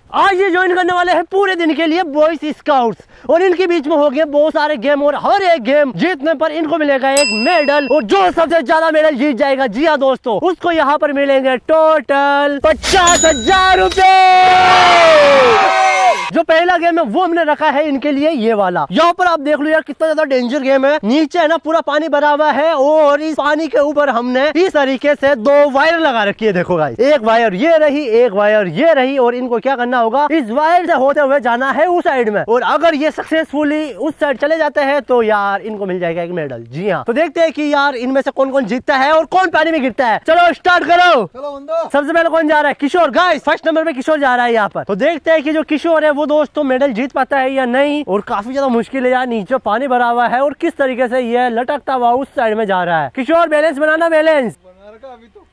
आज ये ज्वाइन करने वाले हैं पूरे दिन के लिए बॉयज स्काउट्स, और इनके बीच में हो गए बहुत सारे गेम, और हर एक गेम जीतने पर इनको मिलेगा एक मेडल, और जो सबसे ज्यादा मेडल जीत जाएगा, जी हाँ दोस्तों, उसको यहाँ पर मिलेंगे टोटल 50,000 रुपए। जो पहला गेम है वो हमने रखा है इनके लिए ये वाला। यहाँ पर आप देख लो यार कितना ज्यादा डेंजर गेम है। नीचे है ना पूरा पानी भरा हुआ है, और इस पानी के ऊपर हमने इस तरीके से 2 वायर लगा रखी है। देखो गाइस, एक वायर ये रही, एक वायर ये रही, और इनको क्या करना होगा, इस वायर से होते हुए जाना है उस साइड में, और अगर ये सक्सेसफुली उस साइड चले जाते हैं तो यार इनको मिल जाएगा एक मेडल। जी हाँ, तो देखते हैं कि यार इनमें से कौन कौन जीतता है और कौन पानी में गिरता है। चलो स्टार्ट करो। सबसे पहले कौन जा रहा है? किशोर। गाइस फर्स्ट नंबर पे किशोर जा रहा है यहाँ पर। तो देखते हैं कि जो किशोर है वो दोस्तों मेडल जीत पाता है या नहीं, और काफी ज्यादा मुश्किल है यार, नीचे पानी भरा हुआ है और किस तरीके से ये लटकता हुआ उस साइड में जा रहा है। किशोर बैलेंस बनाना, बैलेंस बना अभी तो।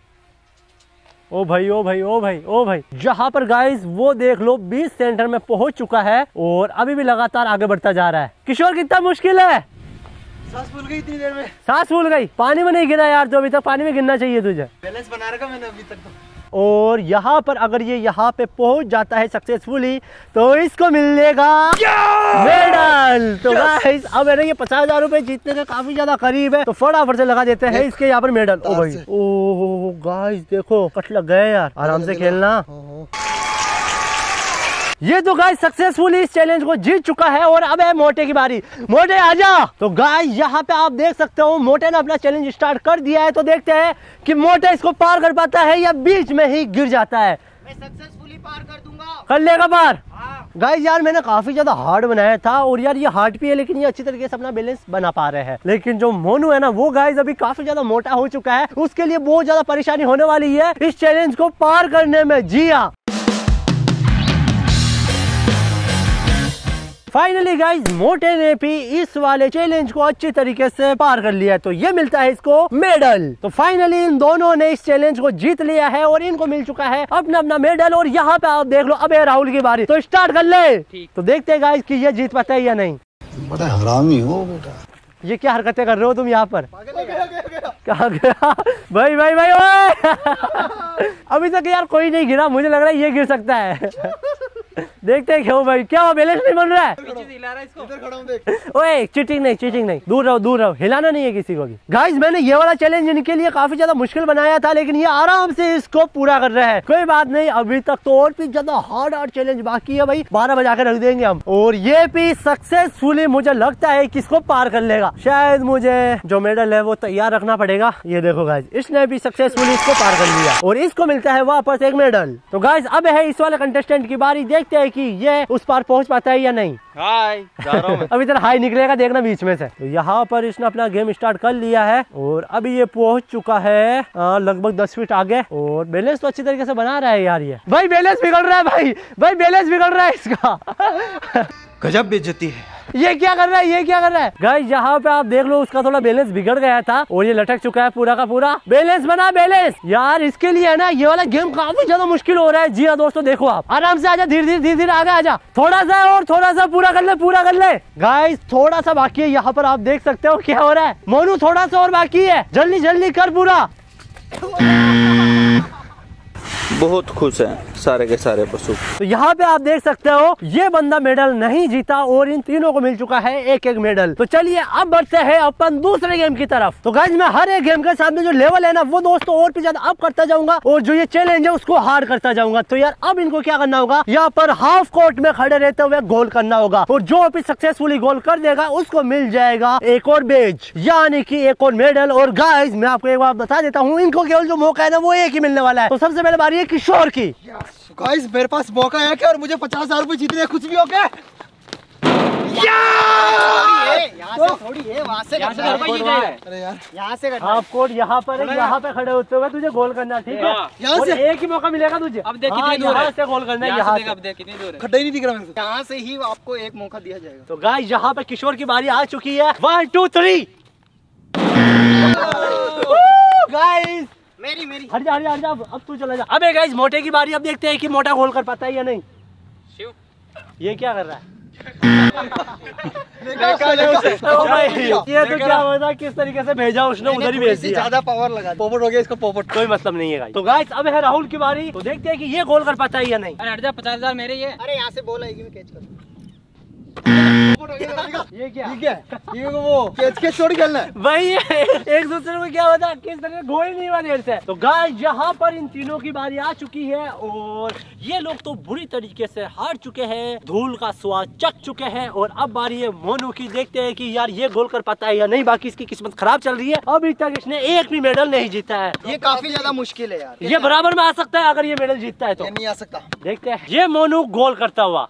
ओ भाई ओ भाई ओ भाई ओ भाई, जहाँ पर गाइस वो देख लो 20 सेंटर में पहुंच चुका है और अभी भी लगातार आगे बढ़ता जा रहा है। किशोर कितना मुश्किल है, सांस फूल गई इतनी देर में, सांस फूल गई। पानी में नहीं गिरा यार, जो अभी तक पानी में गिरना चाहिए तुझे। बैलेंस बना रखा मैंने अभी तक तो। और यहाँ पर अगर ये यहाँ पे पहुंच जाता है सक्सेसफुली तो इसको मिलेगा मेडल। तो गाइस अब है ना ये 50,000 रुपए जीतने के काफी ज्यादा करीब है, तो फटाफट से लगा देते हैं इसके यहाँ पर मेडल। ओ भाई ओ गाइस देखो कट लग गए यार, आराम से खेलना। ये तो गाइस सक्सेसफुली इस चैलेंज को जीत चुका है, और अब है मोटे की बारी। मोटे आजा। तो गाइस यहाँ पे आप देख सकते हो मोटे ने अपना चैलेंज स्टार्ट कर दिया है, तो देखते हैं कि मोटे इसको पार कर पाता है या बीच में ही गिर जाता है। मैं सक्सेसफुली पार कर दूंगा। कर लेगा पार। हाँ। गाइस यार मैंने काफी ज्यादा हार्ड बनाया था, और यार ये हार्ड भी है लेकिन ये अच्छी तरीके से अपना बैलेंस बना पा रहे हैं। लेकिन जो मोनू है ना वो गाइस अभी काफी ज्यादा मोटा हो चुका है, उसके लिए बहुत ज्यादा परेशानी होने वाली है इस चैलेंज को पार करने में। जी हाँ, फाइनली गाइज मोटे ने भी इस वाले चैलेंज को अच्छी तरीके से पार कर लिया, तो ये मिलता है इसको मेडल। तो फाइनली इन दोनों ने इस चैलेंज को जीत लिया है और इनको मिल चुका है अपना अपना मेडल। और यहाँ पे आप देख लो अब है राहुल की बारी, तो स्टार्ट कर ले। तो देखते हैं गाइज कि ये जीत पाता है या नहीं। बड़ा हरामी हो बेटा, ये क्या हरकतें कर रहे हो तुम यहाँ पर? क्या गया भाई भाई भाई अभी तक यार कोई नहीं गिरा, मुझे लग रहा है ये गिर सकता है देखते हैं क्यों भाई, क्या बैलेंस नहीं बन रहा है? ओए चीटिंग नहीं, चीटिंग नहीं, दूर रहो दूर रहो, हिलाना नहीं है किसी को भी। गाइस मैंने ये वाला चैलेंज इनके लिए काफी ज्यादा मुश्किल बनाया था, लेकिन ये आराम से इसको पूरा कर रहे हैं। कोई बात नहीं, अभी तक तो और भी ज्यादा हार्ड चैलेंज बाकी है भाई, 12 बजा के रख देंगे हम। और ये भी सक्सेसफुली मुझे लगता है कि इसको पार कर लेगा। शायद मुझे जो मेडल है वो तैयार रखना पड़ेगा। ये देखो गाइस इसने भी सक्सेसफुली इसको पार कर लिया और इसको मिलता है वापस एक मेडल। तो गाइस अब है इस वाले कंटेस्टेंट की बारी, देखते हैं कि ये उस पार पहुंच पाता है या नहीं। हाय जा रहा हूं मैं। अभी तरह हाई निकलेगा देखना बीच में से। तो यहाँ पर इसने अपना गेम स्टार्ट कर लिया है और अभी ये पहुंच चुका है लगभग 10 फीट आगे, और बैलेंस तो अच्छी तरीके से बना रहा है यार। ये भाई बैलेंस बिगड़ रहा है, भाई बैलेंस बिगड़ रहा है इसका गजब बेइज्जती है। ये क्या कर रहा है, ये क्या कर रहा है? गाइस यहाँ पे आप देख लो उसका थोड़ा बैलेंस बिगड़ गया था और ये लटक चुका है पूरा का पूरा। बैलेंस बना, बैलेंस। यार इसके लिए है ना ये वाला गेम काफी ज्यादा मुश्किल हो रहा है। जी हाँ दोस्तों देखो, आप आराम से आजा, धीरे धीरे आगे आजा, थोड़ा सा और थोड़ा सा पूरा कर ले, पूरा कर ले। गाइस थोड़ा सा बाकी है, यहाँ पर आप देख सकते हो क्या हो रहा है। मोनू थोड़ा सा और बाकी है, जल्दी जल्दी कर पूरा। बहुत खुश हैं सारे के सारे पशु। तो यहाँ पे आप देख सकते हो ये बंदा मेडल नहीं जीता और इन तीनों को मिल चुका है एक एक मेडल। तो चलिए अब बढ़ते हैं अपन दूसरे गेम की तरफ। तो गाइस मैं हर एक गेम के साथ में जो लेवल है ना वो दोस्तों और भी ज्यादा अप करता जाऊंगा और जो ये चैलेंज है उसको हार्ड करता जाऊंगा। तो यार अब इनको क्या करना होगा, यहाँ पर हाफ कोर्ट में खड़े रहते हुए गोल करना होगा और जो भी सक्सेसफुली गोल कर देगा उसको मिल जाएगा एक और बेज, यानी कि एक और मेडल। और गाइस मैं आपको एक बात बता देता हूँ, इनको केवल जो मौका है ना वो एक ही मिलने वाला है। तो सबसे पहले बारी है किशोर की। गाइस मेरे पास मौका है क्या, और मुझे 50,000 रुपए जीतने कुछ भी हो क्या? हाफ कोर्ट यहाँ पर है, यहाँ पे खड़े होते हुए तुझे गोल करना, ठीक है? यहाँ से एक ही मौका मिलेगा तुझे। अब देख कितनी दूर है, से गोल करना है। यहाँ से अब देख कितनी दूर है, खड्डा ही नहीं दिख रहा मेरे को। यहाँ से ही आपको एक मौका दिया जाएगा। तो गाइस यहाँ पे किशोर की बारी आ चुकी है। 1 2 3 गाइस मेरी हट जा अब तू चला जा। अबे गाइस मोटे की बारी, अब देखते हैं कि मोटा गोल कर पाता है या नहीं। शिव ये क्या कर रहा है? ये तो क्या हुआ था, किस तरीके से भेजा उसने उधर ही भेज दिया। ज्यादा पावर लगा, पोपट हो गया इसको पोपट। कोई मतलब नहीं है गाइस। तो गाइस अब है राहुल की बारी, तो देखते हैं कि ये गोल कर पाता है या नहीं। अरे हट जा, 50,000 मेरे ये। अरे यहाँ से बॉल आएगी, मैं कैच कर। ये क्या ये वो कैच छोड़ खेलना है भाई, एक दूसरे को क्या होता, किस तरह गोल नहीं हुआ देर से। तो गाइस यहाँ पर इन तीनों की बारी आ चुकी है और ये लोग तो बुरी तरीके से हार चुके हैं, धूल का स्वाद चख चुके हैं। और अब बारी है मोनू की, देखते हैं कि यार ये गोल कर पाता है या नहीं। बाकी इसकी किस्मत खराब चल रही है, अभी तक इसने एक भी मेडल नहीं जीता है। ये काफी ज्यादा मुश्किल है यार। ये बराबर में आ सकता है अगर ये मेडल जीतता है तो। ये नहीं आ सकता। देखते हैं ये मोनू गोल करता हुआ।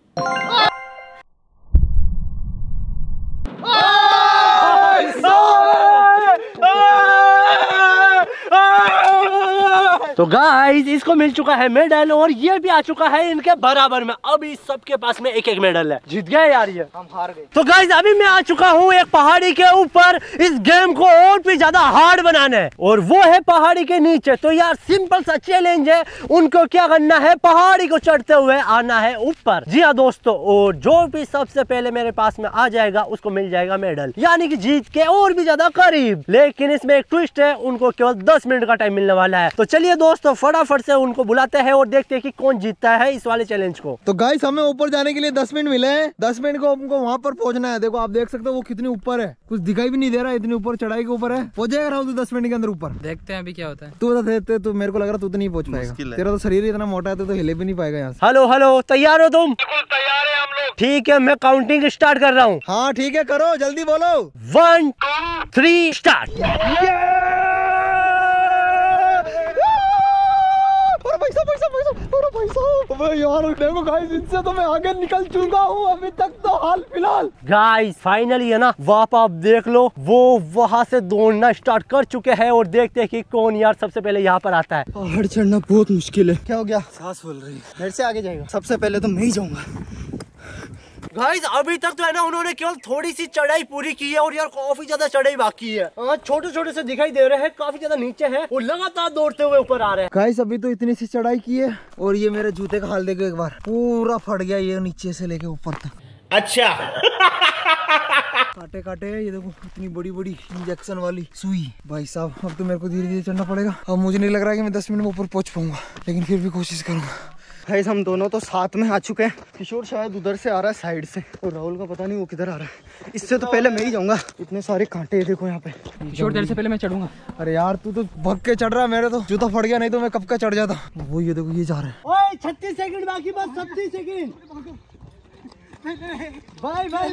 तो गाइस इसको मिल चुका है मेडल और ये भी आ चुका है इनके बराबर में। अभी सबके पास में एक एक मेडल है। जीत गए यार ये, हम हार गए। तो गाइस अभी मैं आ चुका हूँ एक पहाड़ी के ऊपर इस गेम को और भी ज्यादा हार्ड बनाने, और वो है पहाड़ी के नीचे। तो यार सिंपल सा चैलेंज है, उनको क्या करना है, पहाड़ी को चढ़ते हुए आना है ऊपर। जी हाँ दोस्तों, और जो भी सबसे पहले मेरे पास में आ जाएगा उसको मिल जाएगा मेडल, यानी कि जीत के और भी ज्यादा करीब। लेकिन इसमें एक ट्विस्ट है, उनको केवल 10 मिनट का टाइम मिलने वाला है। तो चलिए दोस्तों फटाफट से उनको बुलाते हैं और देखते हैं कि कौन जीतता है इस वाले चैलेंज को। तो गाइस हमें ऊपर जाने के लिए 10 मिनट मिले हैं। 10 मिनट को हमको वहाँ पर पहुँचना है। देखो आप देख सकते हो वो कितनी ऊपर है, कुछ दिखाई भी नहीं दे रहा है, इतनी ऊपर चढ़ाई के ऊपर है। पहुंच जाएगा राहुल 10 मिनट के अंदर ऊपर। देखते हैं अभी क्या होता है। तू बता, तू मेरे को लग रहा तू तो नहीं पहुंच पाएगा, तेरा तो शरीर इतना मोटा है तो हिले भी नहीं पाएगा यहाँ से। हेलो हेलो, तैयार हो तुम? तैयार है हम लोग। ठीक है मैं काउंटिंग स्टार्ट कर रहा हूँ। हाँ ठीक है, करो जल्दी बोलो। 1 2 3 स्टार्ट। यार देखो गाइस, इनसे तो मैं आगे निकल चुका हूँ अभी तक तो हाल फिलहाल। गाइस फाइनली है ना, वाप आप देख लो वो वहाँ से दौड़ना स्टार्ट कर चुके हैं और देखते हैं कि कौन यार सबसे पहले यहाँ पर आता है। पहाड़ चढ़ना बहुत मुश्किल है। क्या हो गया? सांस फूल रही है। मेरे से आगे जाएगा? सबसे पहले तो मैं ही जाऊंगा। गाइस अभी तक तो है ना उन्होंने केवल थोड़ी सी चढ़ाई पूरी की है और यार काफी ज्यादा चढ़ाई बाकी है। छोटे छोटे से दिखाई दे रहे हैं, काफी ज्यादा नीचे है और लगातार दौड़ते हुए ऊपर आ रहे हैं। गाइस अभी तो इतनी सी चढ़ाई की है और ये मेरे जूते का हाल देखो एक बार, पूरा फट गया ये नीचे से लेके ऊपर तक। अच्छा काटे काटे है ये देखो, इतनी बड़ी बड़ी इंजेक्शन वाली सुई। भाई साहब अब तो मेरे को धीरे धीरे चढ़ना पड़ेगा। अब मुझे नहीं लग रहा कि मैं 10 मिनट में ऊपर पहुंच पाऊंगा, लेकिन फिर भी कोशिश करूंगा। गाइस हम दोनों तो साथ में आ चुके हैं। किशोर शायद उधर से आ रहा है साइड से, और राहुल का पता नहीं वो किधर आ रहा है। इससे तो पहले मैं ही जाऊंगा। इतने सारे कांटे देखो यहाँ पे। किशोर तेरे से पहले मैं चढ़ूंगा। अरे यार तू तो भग के चढ़ रहा है, मेरे तो जूता फट गया, नहीं तो मैं कब का चढ़ जाता। वो ये देखो ये जा रहा है। ओए 36 सेकंड बाकी, बस 36 सेकंड। भाई भाई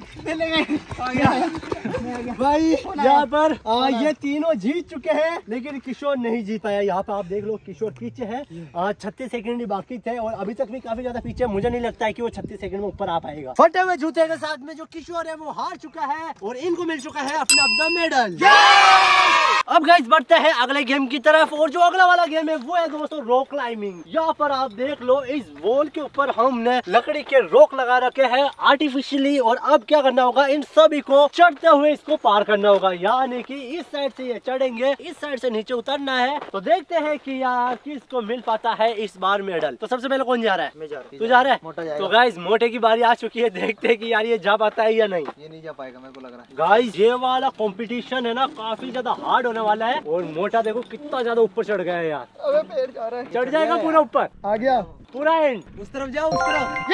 भाई यहाँ पर ये तीनों जीत चुके हैं, लेकिन किशोर नहीं जीत पाया। यहाँ पे आप देख लो किशोर पीछे है। 36 सेकंड ही बाकी थे और अभी तक भी काफी ज्यादा पीछे। मुझे नहीं लगता है कि वो 36 सेकंड में ऊपर आ पाएगा। फटे हुए जूते के साथ में जो किशोर है वो हार चुका है और इनको मिल चुका है अपना अपना मेडल। अब गाइस बढ़ते हैं अगले गेम की तरफ, और जो अगला वाला गेम है वो है दोस्तों रॉक क्लाइंबिंग। यहाँ पर आप देख लो इस वॉल के ऊपर हमने लकड़ी के रॉक लगा रखे हैं आर्टिफिशियली, और अब क्या करना होगा, इन सभी को चढ़ते हुए इसको पार करना होगा। यानी कि इस साइड से ये चढ़ेंगे, इस साइड से नीचे उतरना है। तो देखते हैं कि यार किसको मिल पाता है इस बार मेडल। तो सबसे पहले कौन जा रहा है? मैं जा रहा हूं। तू जा रहा है? मोटा जाएगा। तो गाइस मोटे की बारी आ चुकी है, देखते हैं कि यार ये जा पाता है या नहीं। ये नहीं जा पाएगा मेरे को लग रहा है। गाइस ये वाला कंपटीशन है ना काफी ज्यादा हार्ड होने वाला है, और मोटा देखो कितना ज्यादा ऊपर चढ़ गया है यार। अबे पैर जा रहा है। चढ़ जाएगा पूरा ऊपर, आ गया पूरा एंड। उस तरफ जाओ, उस तरफ।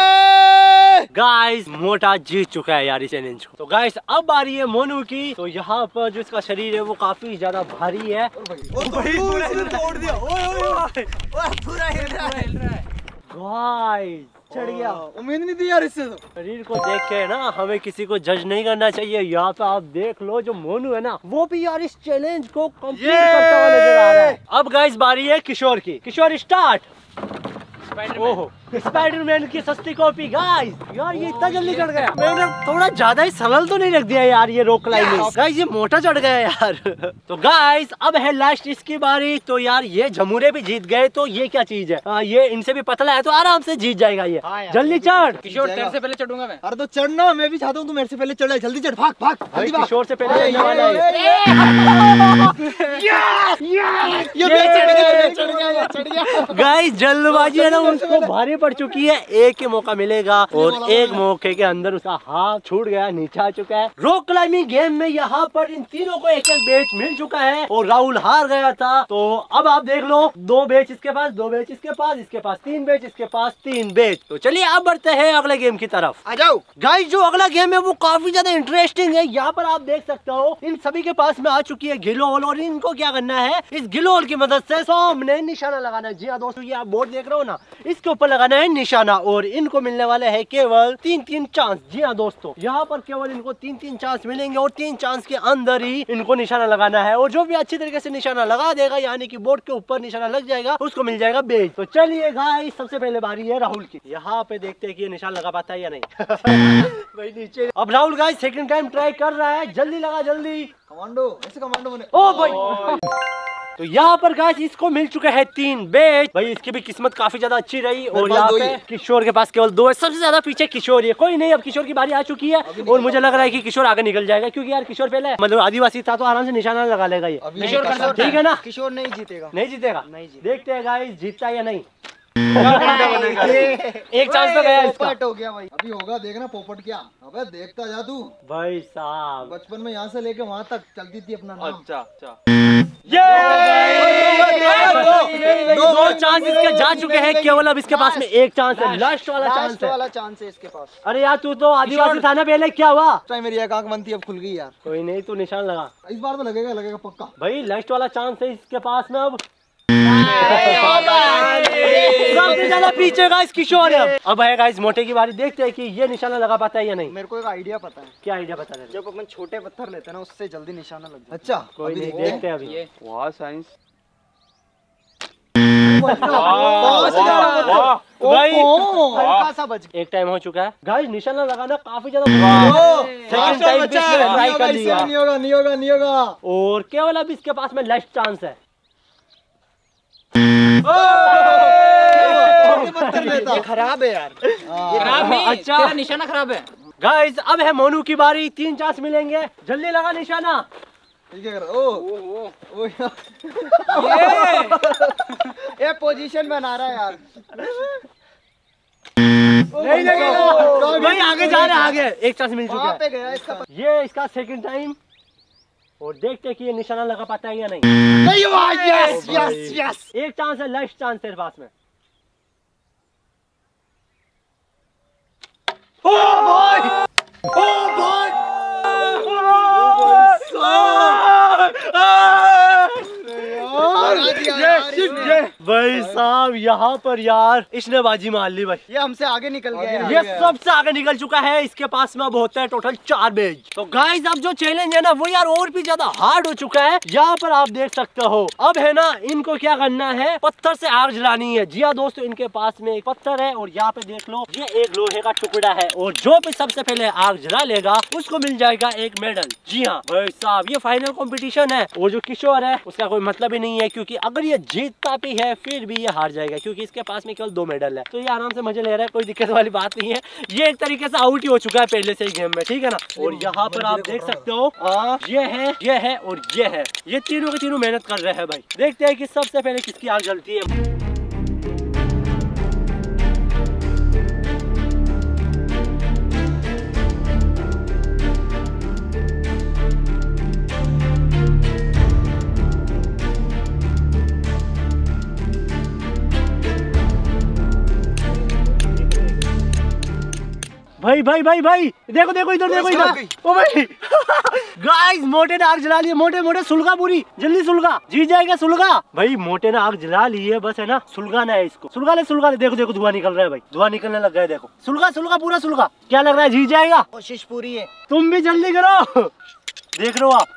गाइस मोटा जीत चुका है यार इस चैलेंज को। तो गाइस अब बारी है मोनू की। तो यहाँ पर जो इसका शरीर है वो काफी ज्यादा भारी है। तोड़ दिया। पूरा हिल रहा है। गाइस चढ़ गया। उम्मीद नहीं थी यार इससे तो। शरीर को देख के ना हमें किसी को जज नहीं करना चाहिए। यहाँ पे आप देख लो जो मोनू है ना वो भी यार इस चैलेंज को कंप्लीट करता हुआ नजर आ रहा है। अब गाइस बारी है किशोर की। किशोर स्टार्ट। ओहो स्पाइडरमैन की सस्ती कॉपी। गाइस यार ये इतना जल्दी चढ़ गया, मैंने थोड़ा ज्यादा ही सरल तो नहीं रख दिया यार ये रॉक क्लाइंबिंग। गाइस ये मोटा चढ़ गया यार। तो गाइस अब है लास्ट इसकी बारी। तो यार ये जमूरे भी जीत गए, तो ये क्या चीज है, ये इनसे भी पतला है तो आराम से जीत जाएगा ये। जल्दी चढ़ किशोर तेरे से पहले चढ़ूंगा मैं। अरे तो चढ़ना, मैं भी चाहता हूँ तू मेरे से पहले चढ़। जल्दी चढ़, भाग भाग। भाई किशोर से पहले चढ़ने वाला है। गाइस जल्दबाजी है ना उसको भारी पड़ चुकी है, एक ही मौका मिलेगा और एक मौके के अंदर उसका हाथ छूट गया, नीचे आ चुका है। रॉक क्लाइंबिंग गेम में यहाँ पर इन तीनों को एक एक बैच मिल चुका है और राहुल हार गया था। तो अब आप देख लो, 2 बैच इसके पास, 2 बैच इसके पास, इसके पास 3 बैच, इसके पास 3 बैच। तो चलिए अब बढ़ते हैं अगले गेम की तरफ। आ जाओ गाइस, जो अगला गेम है वो काफी ज्यादा इंटरेस्टिंग है। यहाँ पर आप देख सकते हो इन सभी के पास में आ चुकी है गिलोल और इनको क्या करना है, इस गिलोल की मदद से सामने निशाना लगाना है। जी हाँ दोस्तों, ये आप बोर्ड देख रहे हो ना, इसके ऊपर लगाना है निशाना और इनको मिलने वाले है केवल 3-3 चांस। जी हाँ दोस्तों, यहाँ पर केवल इनको 3-3 चांस मिलेंगे और 3 चांस के अंदर ही इनको निशाना लगाना है और जो भी अच्छी तरीके से निशाना लगा देगा, यानी कि बोर्ड के ऊपर निशाना लग जाएगा, उसको मिल जाएगा बेच। तो चलिए गाइस, सबसे पहले बारी है राहुल की। यहाँ पे देखते हैं कि ये निशान लगा पाता है या नहीं। भाई नीचे। अब Rahul guys second time try कर रहा है, जल्दी लगा जल्दी। कमांडो, ऐसे कमांडो बने। ओ भाई। तो यहाँ पर गाइस इसको मिल चुके हैं 3 बैच। भाई इसकी भी किस्मत काफी ज्यादा अच्छी रही और यहाँ पे किशोर के पास केवल 2 है। सबसे ज्यादा पीछे किशोर है। कोई नहीं, अब किशोर की बारी आ चुकी है और मुझे लग रहा है कि किशोर आगे निकल जाएगा, क्योंकि यार किशोर पहले मतलब आदिवासी था तो आराम से निशाना लगा लेगा ये। ठीक है ना? किशोर नहीं जीतेगा। नहीं जीतेगा? नहीं जीतेगा। देखते हैं गाइस जीतता है या नहीं। एक चांस तो गया इसका। हो गया भाई, अभी होगा देखना पोपट क्या। अबे देखता जा तू। भाई साहब बचपन में यहाँ से लेके वहाँ तक चलती थी अपना नाम। अच्छा दो चांस इसके जा चुके हैं, केवल अब इसके पास में एक चांस है, लास्ट वाला चांस है इसके पास। अरे यार तू तो आदिवासी था ना पहले, क्या हुआ? मेरी एक आंख बंद थी, अब खुल गई यार। कोई नहीं, तू निशान लगा। इस बार तो लगेगा पक्का। भाई लास्ट वाला चांस है इसके पास में। अब सबसे ज्यादा पीछे गाइस किशोर है। अब है गाइस मोटे की बारी, देखते हैं कि ये निशाना लगा पाता है या नहीं। मेरे को एक आइडिया पता है। क्या आइडिया पता है? जब अपन छोटे पत्थर लेते हैं ना, उससे जल्दी निशाना लग जाता है। अच्छा, कोई नहीं, देखते हैं अभी। वाह साइंस। भाई हल्का सा बच गया। एक टाइम हो चुका है गाइस, निशाना लगाना काफी ज्यादा। सेकंड टाइम ट्राई कर लिया। नहीं होगा। और केवल अब इसके पास में लास्ट चांस है। ये खराब है यार। खराब नहीं, अच्छा। तेरा निशाना खराब है। गाइस अब है मोनू की बारी, 3 चांस मिलेंगे, जल्दी लगा निशाना। ठीक है, ये पोजीशन बना रहा है यार। नहीं लगेगा भाई, आगे जा रहे हैं आगे। एक चांस मिल चुका पे गया इसका। है, ये इसका सेकंड टाइम। और देखते हैं कि ये निशाना लगा पाता है या नहीं। यस। एक चांस है, लास्ट चांस तेरे पास में। भाई साहब यहाँ पर यार इसने बाजी मार ली भाई। ये हमसे आगे निकल गया। ये सबसे आगे निकल चुका है। इसके पास में अब होता है टोटल 4 बैच। तो गाइस अब जो चैलेंज है ना, वो यार और भी ज्यादा हार्ड हो चुका है। यहाँ पर आप देख सकते हो, अब है ना इनको क्या करना है, पत्थर से आग जलानी है। जी हाँ दोस्तों, इनके पास में एक पत्थर है और यहाँ पे देख लो, ये एक लोहे का टुकड़ा है और जो भी सबसे पहले आग जला लेगा उसको मिल जाएगा एक मेडल। जी हाँ भाई साहब, ये फाइनल कॉम्पिटिशन है और जो किशोर है उसका कोई मतलब ही नहीं है, क्योंकि अगर ये जीतता भी है फिर भी ये हार जाएगा, क्योंकि इसके पास में केवल 2 मेडल है। तो ये आराम से मजे ले रहा है, कोई दिक्कत वाली बात नहीं है। ये एक तरीके से आउट ही हो चुका है पहले से ही गेम में, ठीक है ना। और यहाँ पर आप देख सकते हो, ये है और ये है, ये तीनों के तीनों मेहनत कर रहे हैं भाई। देखते हैं कि सबसे पहले किसकी आग जलती है। भाई भाई भाई भाई देखो देखो इधर, देखो इधर। ओ भाई गाइस, मोटे ने आग जला ली है। मोटे सुलगा पूरी, जल्दी सुलगा, जीत जाएगा सुलगा। भाई मोटे ने आग जला ली है, बस है ना सुलगाना है इसको। सुलगा ले। देखो देखो धुआं निकल रहा है भाई, धुआं निकलने लग गया। देखो सुलगा पूरा सुलगा। क्या लग रहा है, जीत जाएगा? कोशिश पूरी है। तुम भी जल्दी करो। देख रहे हो आप,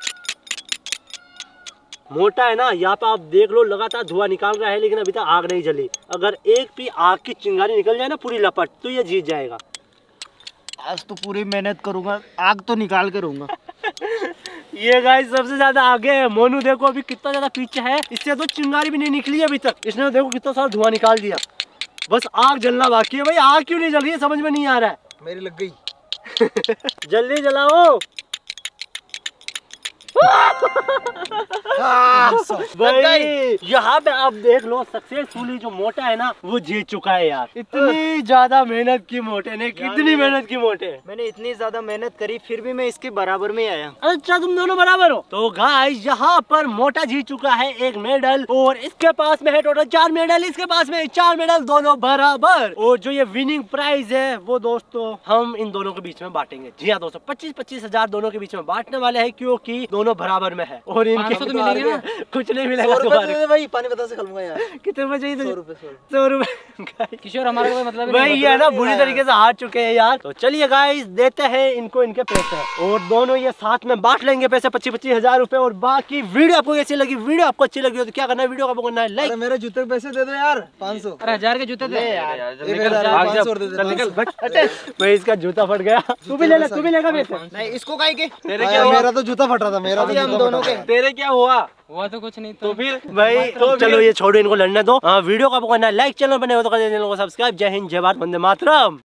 मोटा है ना, यहाँ पे आप देख लो लगातार धुआं निकाल रहा है, लेकिन अभी तक आग नहीं जली। अगर एक भी आग की चिंगारी निकल जाए ना पूरी लपट, तो ये जीत जाएगा। आज तो पूरी मेहनत करूंगा, आग तो निकाल कर रहूंगा। ये गाइस सबसे ज्यादा आगे है। मोनू देखो अभी कितना ज्यादा पीछे है, इससे तो चिंगारी भी नहीं निकली अभी तक। इसने देखो कितना सारा धुआं निकाल दिया, बस आग जलना बाकी है। भाई आग क्यों नहीं जल रही है समझ में नहीं आ रहा है। मेरी लग गई। जल्दी जलाओ। भाई यहाँ पे आप देख लो, सक्सेसफुली जो मोटा है ना वो जीत चुका है यार। इतनी ज्यादा मेहनत की मोटे ने, कितनी मेहनत की मोटे। मैंने इतनी ज्यादा मेहनत करी फिर भी मैं इसके बराबर में आया। अच्छा तुम दोनों बराबर हो। तो गाइस यहाँ पर मोटा जीत चुका है एक मेडल और इसके पास में है टोटल 4 मेडल, इसके पास में 4 मेडल, दोनों बराबर। और जो ये विनिंग प्राइज है वो दोस्तों हम इन दोनों के बीच में बांटेंगे। जी हाँ दोस्तों, 25-25 हजार दोनों के बीच में बांटने वाले हैं क्योंकि दोनों बराबर में है। और इनके तो मिलेंगे ना? कुछ नहीं मिलेगा तुम्हारे। भाई पानी बता से खलूंगा यार। कितने रुपए चाहिए? 100 रुपए। किशोर हमारा कोई मतलब भाई ये है ना बुरी तरीके से हार चुके हैं यार। तो चलिए गाइस देते हैं इनको इनके पैसे और दोनों ये साथ में बांट लेंगे पैसे 25-25 हजार रुपए। और बाकी वीडियो आपको कैसी लगी? वीडियो आपको अच्छी लगी हो तो क्या करना है, वीडियो को आपको करना है लाइक। मेरे जूते के पैसे दे दो यार 500। अरे 1000 के जूते थे यार। भाई इसका जूता फट गया। तू भी ले ले, तू भी लेगा पैसे। नहीं इसको काहे के? मेरा तो जूता फटा था, मेरा तो हम दोनों के। तेरे क्या हुआ? हुआ तो कुछ नहीं तो फिर भाई तो चलो ये छोड़ो, इनको लड़ने दो। वीडियो को आपको करना है लाइक, चैनल बने हो तो कर देना सब्सक्राइब। जय हिंद, जय भारत, वंदे मातरम।